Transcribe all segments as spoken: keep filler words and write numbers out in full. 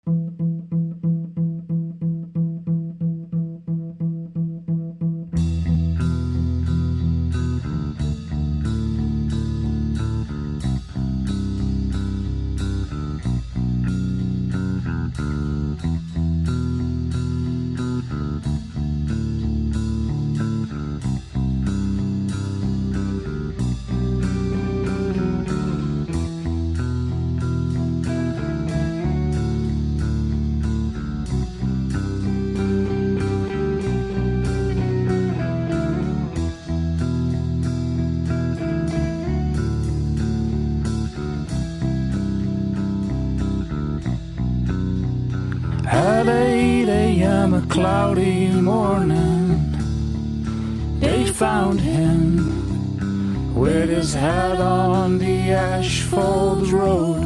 At eight a.m. a cloudy morning, they found him with his head on the asphalt road.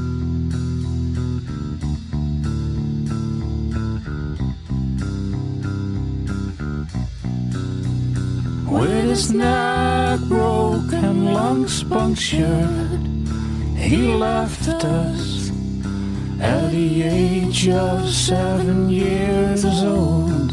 With his neck broken, lungs punctured, he left us at the age of seven years old.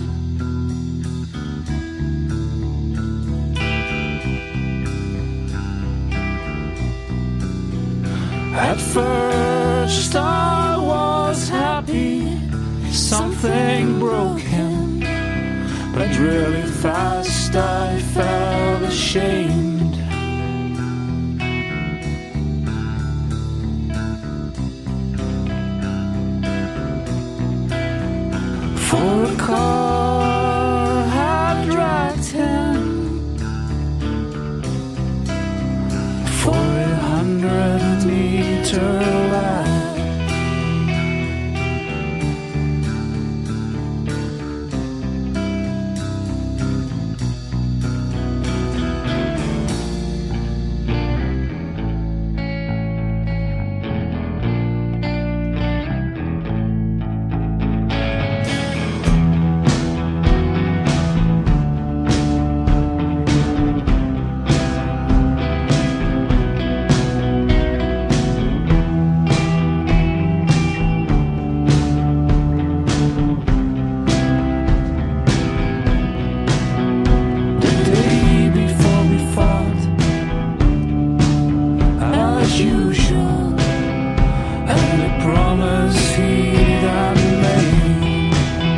At first I was happy, something broke him, but really fast I felt ashamed. For a car had dragged him for a hundred meter lap. Usual, and the promise he had made.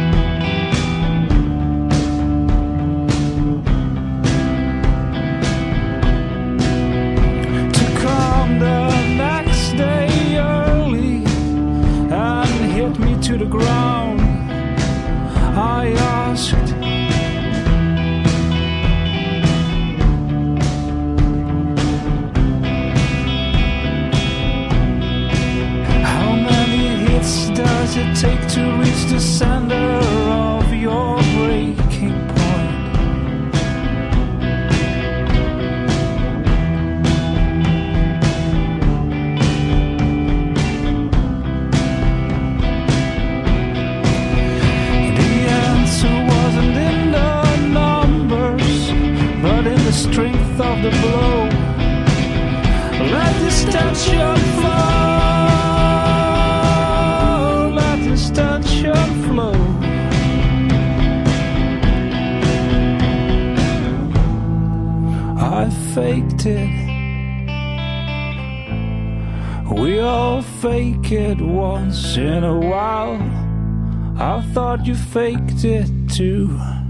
To come the next day early and hit me to the ground, I asked, does it take to reach the center of your breaking point? The answer wasn't in the numbers, but in the strength of the blow. Let this tension flow. Tension flow. I faked it. We all fake it once in a while. I thought you faked it too.